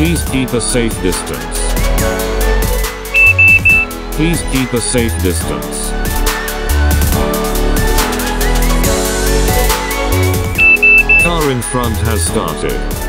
Please keep a safe distance. Please keep a safe distance. Car in front has started.